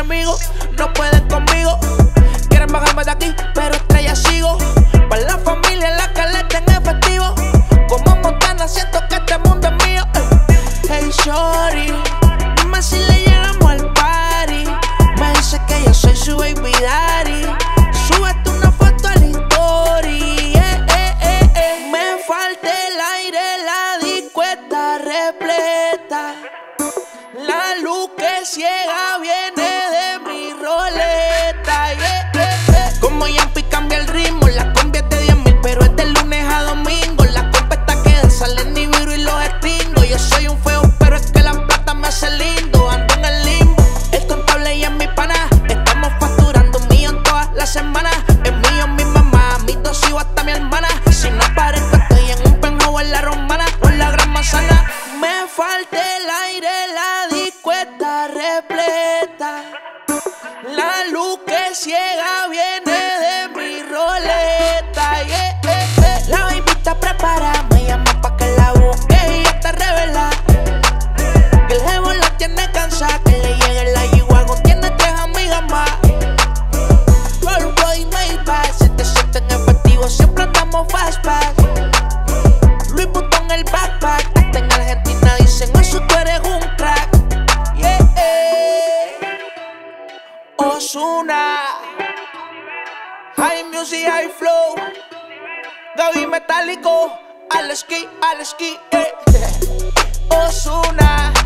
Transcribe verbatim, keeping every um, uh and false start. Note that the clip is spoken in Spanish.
enemigos no pueden conmigo. Quieren bajarme de aquí, pero estrella sigo. Para la familia en la caleta en efectivo. Como Montana siento que este mundo es mío. Hey shorty, dime si le llegamos al party. Me dice que yo soy su baby daddy. Súbete una foto a la story. eh, eh, eh, eh. Me falta el aire, la disco está repleta. La luz que ciega viene de mi roleta. yeah, yeah, yeah. Como Yampi cambia el ritmo, la combi es de diez mil, pero es de lunes a domingo. La compa está que salen ni virus y los extingo. Yo soy un feo, pero es que la plata me hace lindo. Ando en el limbo, el contable y es mi pana. Estamos facturando un millón todas las semanas. Es mío mi mamá, mis dos hijos hasta mi hermana. Si no aparezco estoy en un penthouse en la Romana o en la Gran Manzana. Me falta el aire, la disco está repleta. La luz que ciega viene de mi roleta. yeah, yeah, yeah. La baby está preparada, me llama pa' que la busque y está revela. Que el jevo la tiene cansada, que le llegue la G-Wagon, tiene tres amigas más. Roll boy, Maybach, si te sienten efectivo, siempre andamos fastback. Louis Vuitton el backpack, hasta en Argentina dicen eso tú eres un crack. Yeah, yeah. Ozuna, high music, high flow. Gaby metálico, al esquí, al esquí, eh. Ozuna.